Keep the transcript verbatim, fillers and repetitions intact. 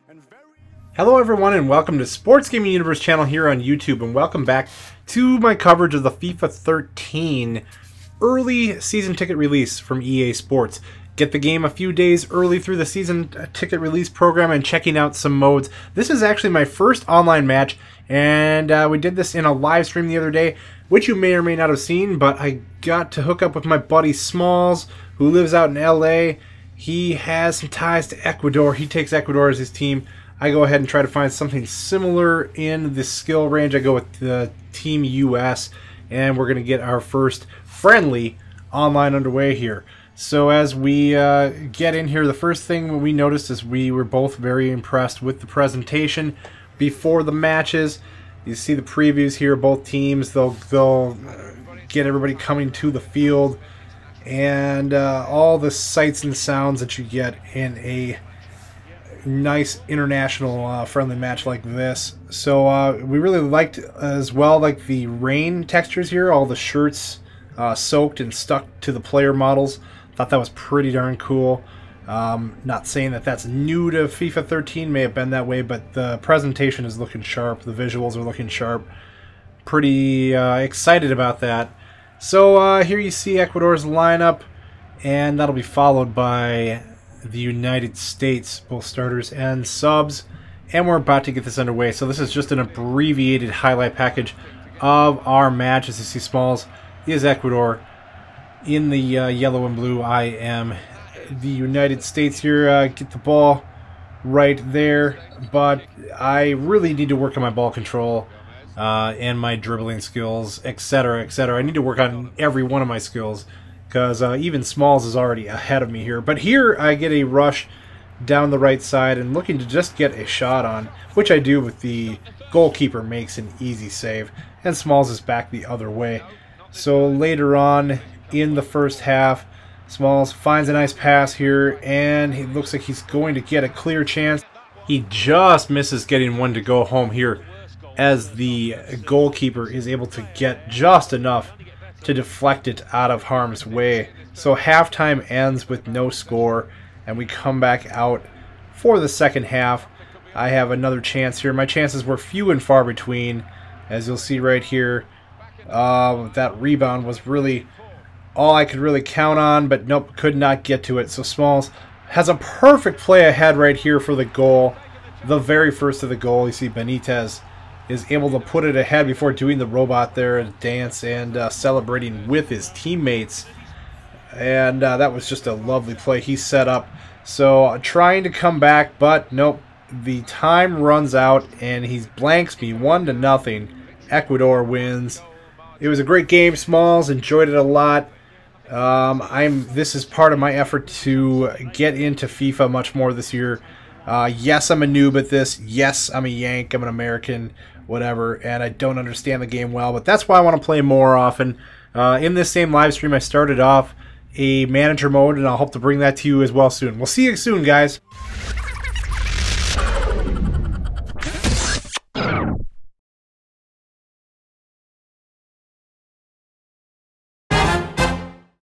Hello everyone and welcome to Sports Gaming Universe channel here on YouTube, and welcome back to my coverage of the FIFA thirteen early season ticket release from E A Sports. Get the game a few days early through the season ticket release program and checking out some modes. This is actually my first online match, and uh, we did this in a live stream the other day, which you may or may not have seen, but I got to hook up with my buddy Smalls, who lives out in L A. He has some ties to Ecuador. He takes Ecuador as his team. I go ahead and try to find something similar in the skill range. I go with the Team U S, and we're going to get our first friendly online underway here. So as we uh, get in here, the first thing we noticed is we were both very impressed with the presentation before the matches. You see the previews here, both teams. They'll, they'll get everybody coming to the field, and uh, all the sights and sounds that you get in a nice international uh, friendly match like this. So uh, we really liked as well like the rain textures here, all the shirts uh, soaked and stuck to the player models. Thought that was pretty darn cool. Um, not saying that that's new to FIFA thirteen, may have been that way, but the presentation is looking sharp, the visuals are looking sharp. Pretty uh, excited about that. So uh, here you see Ecuador's lineup, and that'll be followed by the United States, both starters and subs, and we're about to get this underway. So this is just an abbreviated highlight package of our match. As you see, Smalls is Ecuador. In the uh, yellow and blue, I am the United States here. Uh, get the ball right there, but I really need to work on my ball control uh, and my dribbling skills, etc, et cetera. I need to work on every one of my skills, because uh, even Smalls is already ahead of me here. But here I get a rush down the right side and looking to just get a shot on, which I do, with the goalkeeper makes an easy save, and Smalls is back the other way. So later on in the first half, Smalls finds a nice pass here, and he looks like he's going to get a clear chance. He just misses getting one to go home here, as the goalkeeper is able to get just enough to deflect it out of harm's way. So halftime ends with no score, and we come back out for the second half. I have another chance here. My chances were few and far between, as you'll see right here. Uh, that rebound was really all I could really count on, but nope, could not get to it. So Smalls has a perfect play ahead right here for the goal, the very first of the goal. You see Benitez is able to put it ahead before doing the robot there and dance and uh, celebrating with his teammates. And uh, that was just a lovely play he set up. So uh, trying to come back, but nope. The time runs out and he blanks me one to nothing. Ecuador wins. It was a great game, Smalls. Enjoyed it a lot. Um, I'm. This is part of my effort to get into FIFA much more this year. Uh, yes, I'm a noob at this. Yes, I'm a Yank. I'm an American, whatever, and I don't understand the game well, but that's why I want to play more often. Uh, in this same live stream, I started off a manager mode, and I'll hope to bring that to you as well soon. We'll see you soon, guys.